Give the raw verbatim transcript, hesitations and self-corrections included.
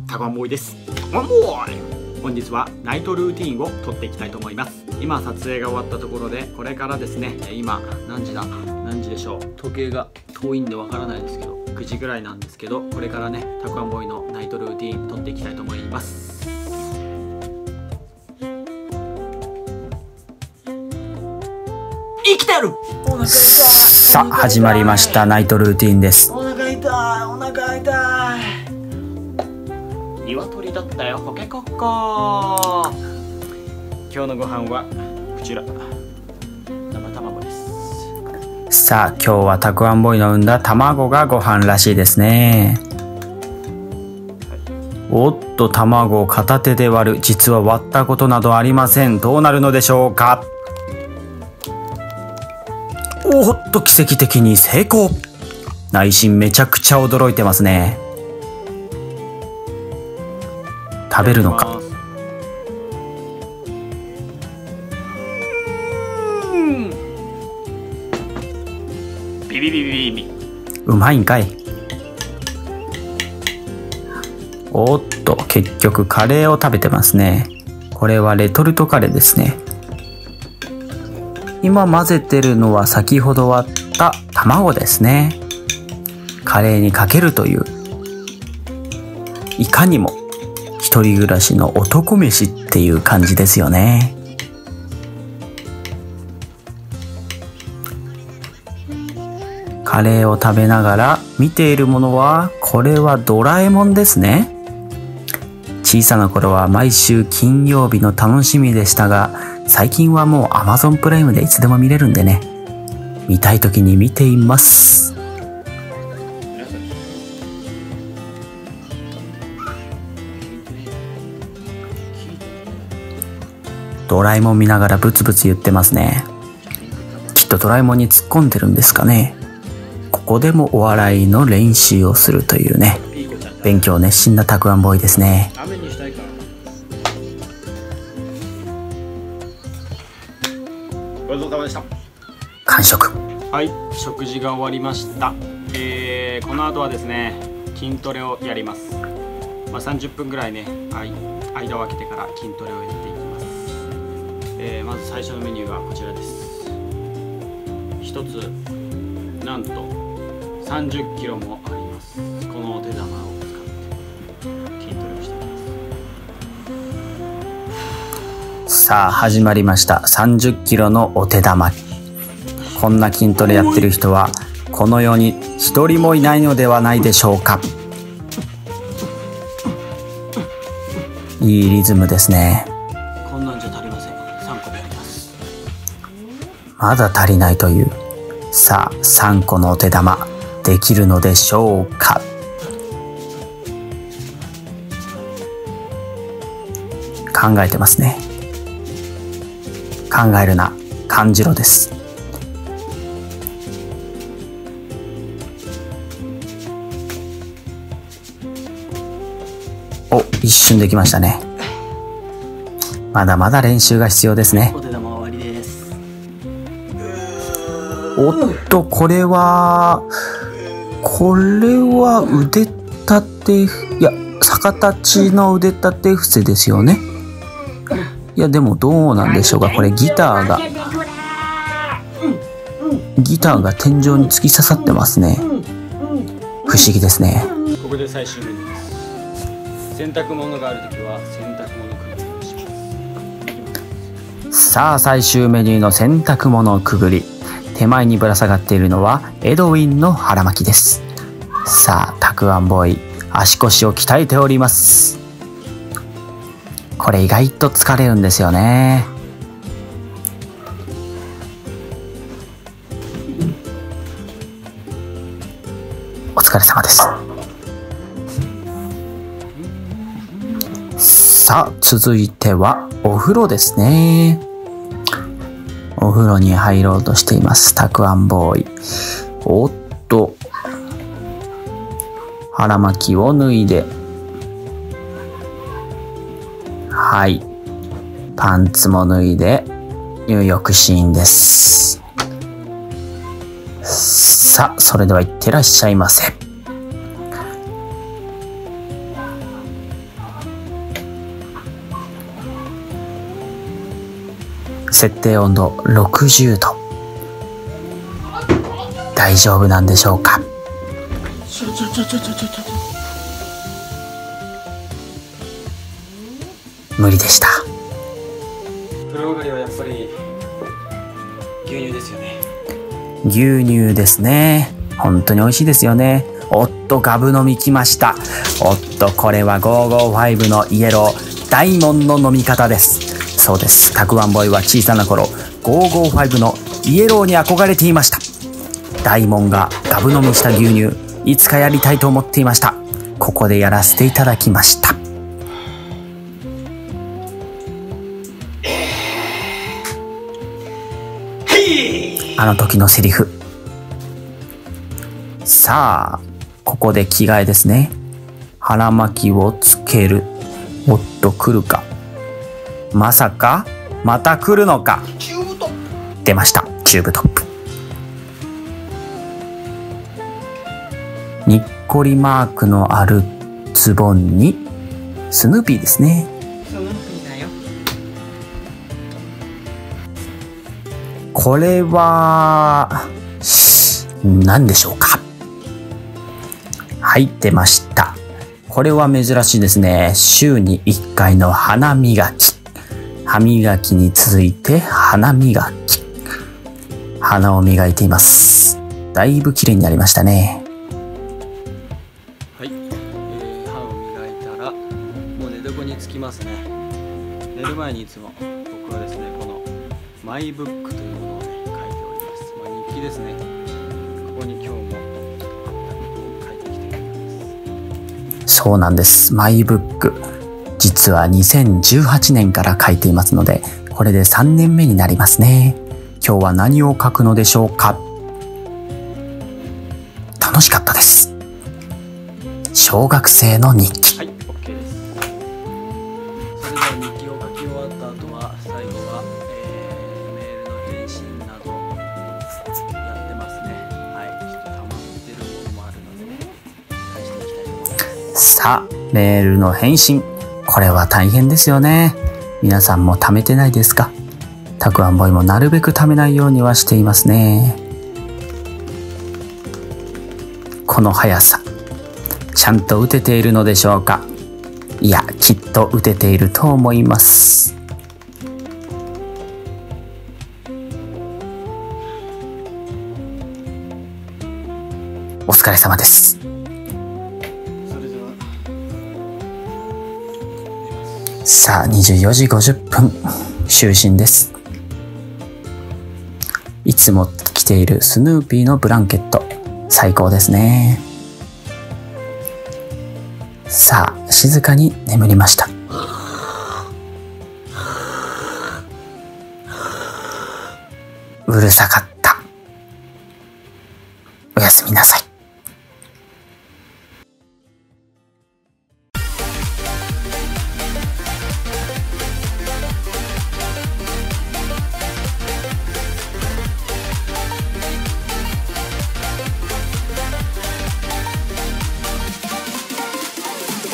タコワンボーイです。ワンボーイ。本日はナイトルーティンを撮っていきたいと思います。今撮影が終わったところで、これからですね、今何時だ何時でしょう。時計が遠いんでわからないですけど、くじぐらいなんですけど、これからねタコワンボーイのナイトルーティン撮っていきたいと思います。生きてる。お腹痛い。 さあ始まりましたナイトルーティンです。 お腹痛い、お腹痛い。鶏だったよ、ポケコッコ。今日のご飯はこちら、生卵です。 さあ今日はたくあんボーイの産んだ卵がご飯らしいですね。はい、おっと、卵を片手で割る。実は割ったことなどありません。どうなるのでしょうか。おっと、奇跡的に成功。内心めちゃくちゃ驚いてますね。食べるのか。 ビビビビビ。 うまいんかい。おっと、結局カレーを食べてますね。これはレトルトカレーですね。今混ぜてるのは先ほど割った卵ですね。カレーにかけるという、いかにも一人暮らしの男飯っていう感じですよね。カレーを食べながら見ているものは、これはドラえもんですね。小さな頃は毎週金曜日の楽しみでしたが、最近はもう アマゾン プライムでいつでも見れるんでね、見たい時に見ています。ドラえもん見ながらブツブツ言ってますね。きっとドラえもんに突っ込んでるんですかね。ここでもお笑いの練習をするというね、勉強熱心なたくあんボーイですね。 ごちそうさまでした。 完食。 はい、食事が終わりました。えー、この後はですね、筋トレをやります。まあ、さんじゅっぷんぐらいね、間を空けてから筋トレをやっていきます。えー、まず最初のメニューはこちらです。一つなんとさんじゅっキロもあります。このお手玉を使って筋トレをしていきます。 さあ始まりました。さんじゅっキロのお手玉。こんな筋トレやってる人はこの世に一人もいないのではないでしょうか。いいリズムですね。 こんなんじゃ足りません。さんこでやります。 まだ足りないという。さあさんこのお手玉できるのでしょうか。考えてますね。考えるな、感じろです。お、一瞬できましたね。まだまだ練習が必要ですね。 お手玉終わりです。 おっと、これはこれは腕立て、いや逆立ちの腕立て伏せですよね。いやでもどうなんでしょうか。これギターがギターが天井に突き刺さってますね。不思議ですね。 ここで最終メニューです。洗濯物があるときは洗濯物くぐりをします。 さあ最終メニューの洗濯物くぐり。手前にぶら下がっているのはエドウィンの腹巻きです。さあたくあんボーイ、足腰を鍛えております。これ意外と疲れるんですよね。お疲れ様です。さあ続いてはお風呂ですね。お風呂に入ろうとしていますたくあんボーイ。おっと、腹巻きを脱いで、はい、パンツも脱いで入浴シーンです。さあそれではいってらっしゃいませ。 設定温度ろくじゅうど。大丈夫なんでしょうか。 ちょちょちょちょちょちょちょ無理でした。 風呂上がりはやっぱり牛乳ですよね。 牛乳ですね。本当に美味しいですよね。おっと、ガブ飲みきました。おっと、これはごーごーごのイエロー大門の飲み方です。そうです。たくわんボーイは小さな頃ごーごーごのイエローに憧れていました。大門がガブ飲みした牛乳、いつかやりたいと思っていました。ここでやらせていただきました。あの時のセリフ。さあ、ここで着替えですね。腹巻きをつける。おっと、来るか。まさかまた来るのか。出ました、チューブトップ。にっこりマークのあるズボンにスヌーピーですね。 スヌーピーだよ。 これは何でしょうか。はい、出ました。これは珍しいですね。週にいっかいの鼻磨き。歯磨きに続いて鼻磨き。鼻を磨いています。だいぶ綺麗になりましたね。 はい、えー、歯を磨いたらもう寝床につきますね。寝る前にいつも僕はですね、このマイブックというものをね書いております。まあ、日記ですね。ここに今日も書いてきています。 そうなんです。マイブック。実はにせんじゅうはちねんから書いていますので、これでさんねんめになりますね。今日は何を書くのでしょうか。楽しかったです。小学生の日記。 はい、OK です。それでは日記を書き終わった後は、最後は、えー、メールの返信などやってますね。はい、ちょっと溜まってるものもあるのでね、返していきたいと思います。 さあ、メールの返信。これは大変ですよね。皆さんも貯めてないですか？たくあんボーイもなるべく貯めないようにはしていますね。この速さ、ちゃんと打てているのでしょうか？いや、きっと打てていると思います。お疲れ様です。さあ、にじゅうよじごじゅっぷん、就寝です。いつも着ているスヌーピーのブランケット、最高ですね。さあ、静かに眠りました。うるさかった。